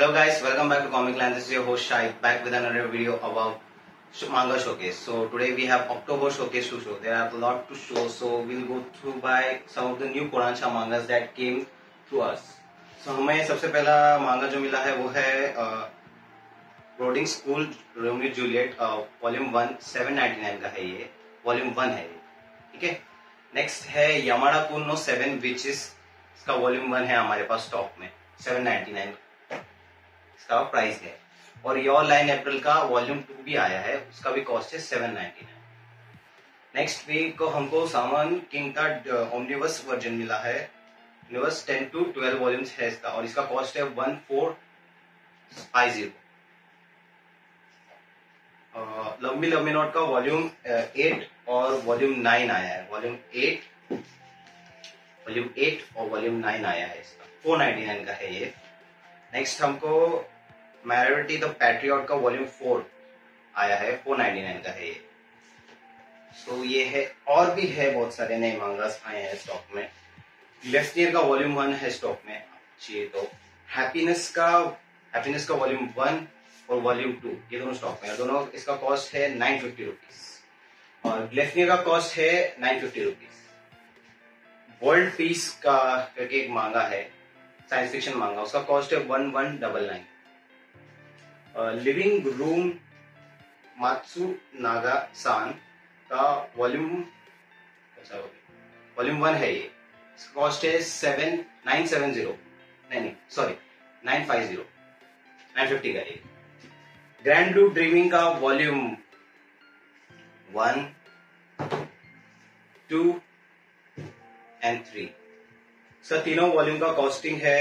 Hello guys, welcome back to Comic Land. This is your host Shai, back with another video about manga showcase. So today we have October showcase to show. There are a lot to show, so we'll go through by some of the new Kodansha mangas that came to us. So हमें सबसे पहला मांगा जो मिला है वो है boarding school Romeo Juliet volume 1 799 का है ये, वॉल्यूम 1 है ये, ठीक है। नेक्स्ट है यामाडा कुनो 7 विचेस, इसका वॉल्यूम 1 है हमारे पास स्टॉक में 799 इसका प्राइस है। और योर लाइन अप्रैल का वॉल्यूम 2 भी आया है, उसका भी कॉस्ट है 799। नेक्स्ट वीक को हमको सामान किंग का ओमनिवर्स वर्जन मिला है, यूनिवर्स 10 to 12 वॉल्यूम्स है इसका, और इसका कॉस्ट है 1450। लव मी नॉट का वॉल्यूम 8 और वॉल्यूम 9 आया है, वॉल्यूम 8 और वॉल्यूम 9 आया है इसका, 499 का है ये। नेक्स्ट हमको मैरिटी द पैट्रियट का वॉल्यूम 4 आया है, 499 का है ये। सो ये है, और भी है बहुत सारे नए मांगास आए हैं स्टॉक में। लेफ्ट ईयर का वॉल्यूम 1 है स्टॉक में, चाहिए तो। हैप्पीनेस का वॉल्यूम 1 और वॉल्यूम 2 ये दोनों स्टॉक में, दोनों इसका कॉस्ट है 950 रुपीज, और ग्लेफनियर का कॉस्ट है 950 रुपीज। वर्ल्ड पीस का करके एक मांगा है, साइंस फिक्शन मांगा, उसका कॉस्ट है 1199। लिविंग रूम मात्सु नागा सान का वॉल्यूम 1 है ये, इसका कॉस्ट है 950 का ये। ग्रैंड ब्लू ड्रीमिंग का वॉल्यूम 1, 2 and 3, सर तीनों वॉल्यूम का कॉस्टिंग है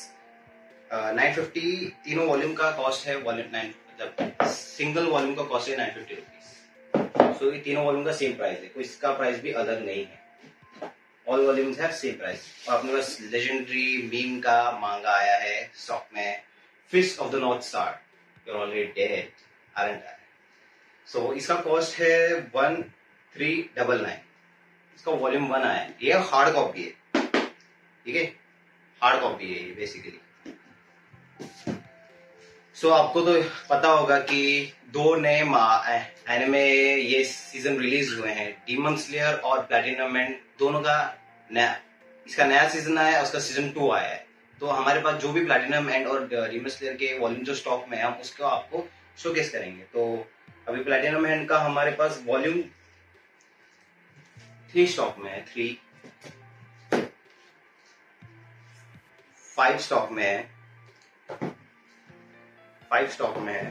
950। तीनों वॉल्यूम का कॉस्ट है वॉल्यूम 9, मतलब सिंगल वॉल्यूम का कॉस्ट है 950 रुपीज। सो ये तीनों वॉल्यूम का सेम प्राइस है, कोई इसका प्राइस भी अलग नहीं है, all volumes have same price. और अपने पास लेजेंडरी मीम का मांगा आया है स्टॉक में, fist of the north star, you're already dead, aren't I? So इसका कॉस्ट है 1399, इसका वॉल्यूम 1 आया है, ये हार्ड कॉपी है, ठीक है, हार्ड कॉपी है ये बेसिकली। सो आपको तो पता होगा कि 2 नए एनिमे ये सीजन रिलीज हुए हैं, डीमन स्लेयर और प्लैटिनम एंड, दोनों का नया, इसका नया सीजन आया है, उसका सीजन 2 आया है। तो हमारे पास जो भी प्लैटिनम एंड और डीमन स्लेयर के वॉल्यूम जो स्टॉक में है, हम उसको आपको शोकेस करेंगे। तो अभी प्लैटिनम एंड का हमारे पास वॉल्यूम 3 स्टॉक में है, 5 स्टॉक में है, 5 स्टॉक में है,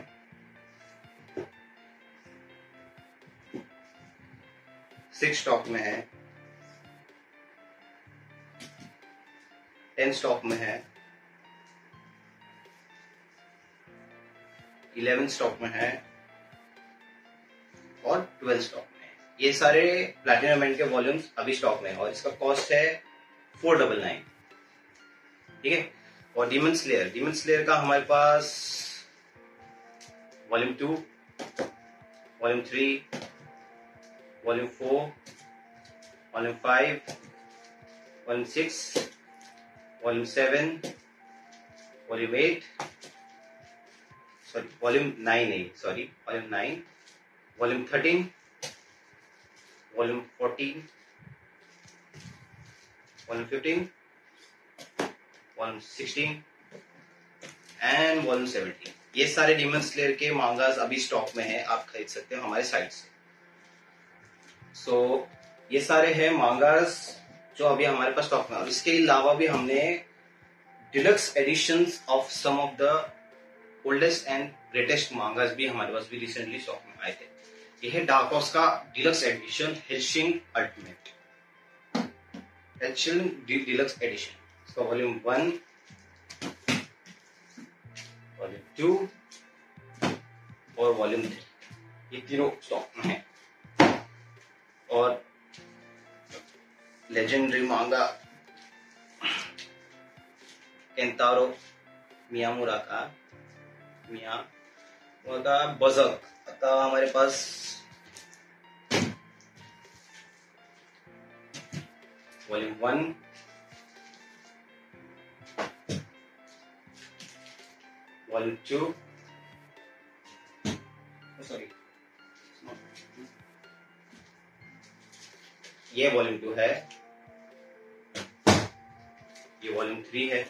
6 स्टॉक में है, 10 स्टॉक में है, 11 स्टॉक में है और 12 स्टॉक में है। ये सारे प्लैटिनम एंड के वॉल्यूम्स अभी स्टॉक में है, और इसका कॉस्ट है 499, ठीक है। और डीमन स्लेयर का हमारे पास volume 2, volume 3, volume 4, volume 5, volume 6, volume 7, volume 8, volume 9, volume 13, volume 14, volume 15, volume 16 and volume 17। ये सारे डीमन स्लेयर के मांगास अभी स्टॉक में है, आप खरीद सकते हो हमारे साइट से। सो ये सारे हैं मांगास जो अभी हमारे पास स्टॉक में, और इसके अलावा भी हमने deluxe editions of some of the oldest and greatest mangas भी हमारे पास भी रिसेंटली स्टॉक में आए थे। ये है डार्क हॉर्स का deluxe edition, Hellsing ultimate, Hellsing deluxe edition, इसका वॉल्यूम 1, वॉल्यूम 2 और वॉल्यूम 3, ये तीनों स्टॉक में है। और लेजेंडरी मांगा केंतारो मियामुरा का बजक, आता हमारे पास वॉल्यूम 1, वॉल्यूम 2, सॉरी ये वॉल्यूम 2 है, ये वॉल्यूम 3 है,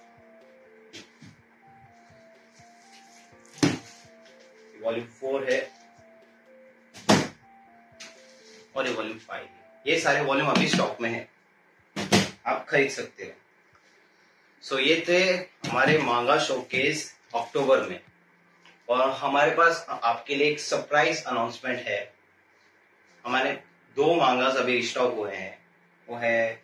वॉल्यूम 4 है और ये वॉल्यूम 5 है। ये सारे वॉल्यूम अभी स्टॉक में है, आप खरीद सकते हो। सो ये थे हमारे मांगा शोकेस अक्टूबर में, और हमारे पास आपके लिए एक सरप्राइज अनाउंसमेंट है। हमारे 2 मांगास अभी स्टॉक हुए हैं, वो है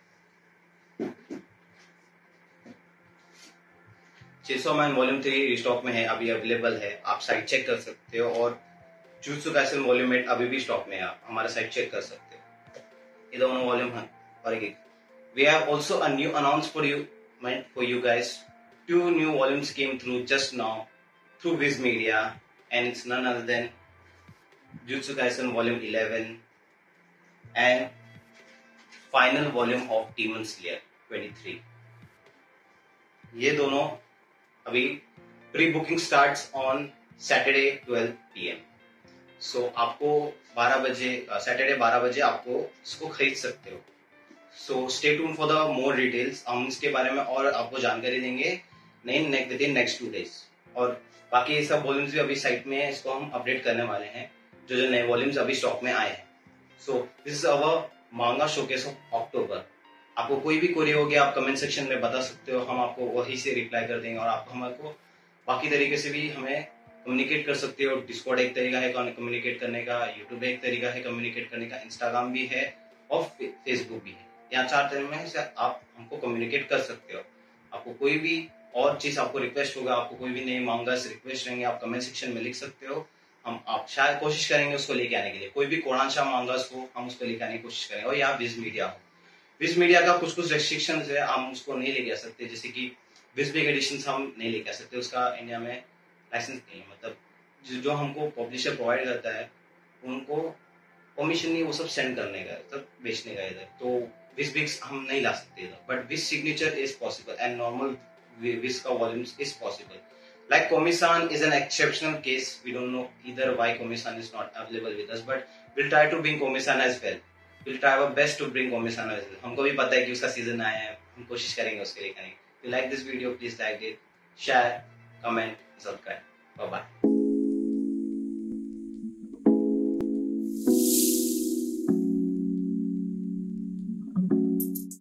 चेसो मैन वॉल्यूम 3 स्टॉक में है, अभी अवेलेबल है, आप साइट चेक कर सकते हो। और जुत्सु काइसेन वॉल्यूम 8 अभी भी स्टॉक में है, आप हमारा साइट चेक कर सकते हो। ये दोनों वॉल्यूम हैं। और we have also a new announce for you guys. 2 new volumes came through just now through Viz Media, and it's none other than Jujutsu Kaisen Volume 11 and final volume of Demon Slayer 23. ये दोनों अभी pre booking starts on Saturday 12 PM। So आपको 12 बजे Saturday 12 बजे आपको इसको खरीद सकते हो। So stay tune for the more details. हम इसके बारे में और आपको जानकारी देंगे विद इन नेक्स्ट 2 days। और बाकी ये सब वॉल्यूम्स भी अभी साइट में है, इसको हम अपडेट करने वाले हैं, जो नए वॉल्यूम्स अभी स्टॉक में आए हैं। सो दिस इज अवर मांगा शोकेस ऑफ अक्टूबर। आपको कोई भी क्वेरी होगी आप कमेंट सेक्शन में बता सकते हो, हम आपको वही से रिप्लाई कर देंगे। और आप हमको बाकी तरीके से भी हमें कम्युनिकेट कर सकते हो। डिस्कॉर्ड एक तरीका है कम्युनिकेट करने का, यूट्यूब एक तरीका है कम्युनिकेट करने का, इंस्टाग्राम भी है और फेसबुक भी है। यहाँ 4 तरीके से आप हमको कम्युनिकेट कर सकते हो। आपको कोई भी और चीज आपको रिक्वेस्ट होगा, आपको कोई भी नए मांगास रिक्वेस्ट रहेंगे, आप कमेंट सेक्शन में लिख सकते हो। हम आप शायद कोशिश करेंगे उसको लेके आने के लिए। कोई भी कोरांशा मांगास हो हम उसको लेके आने की कोशिश करेंगे। और या विज मीडिया हो, विज मीडिया का कुछ रेस्ट्रिक्शन है, हम उसको नहीं लेके आ सकते। जैसे कि विज बिग एडिशन हम नहीं लेके आ सकते, उसका इंडिया में लाइसेंस नहीं है। मतलब जो हमको पब्लिशर प्रोवाइड करता है उनको परमिशन नहीं वो सब सेंड करने का, सब बेचने का इधर। तो विज बिग्स हम नहीं ला सकते इधर, but Viz signature is possible and normal Viz का volumes is possible. Like Komi-san is an exceptional case. We don't know either why Komi-san is not available with us, but we'll try to bring Komi-san as well. We'll try our best to bring Komi-san as well. हमको भी पता है कि उसका season आया है, हम कोशिश करेंगे उसके लिए करने। If you like this video, please like it, share, comment, subscribe. Bye bye.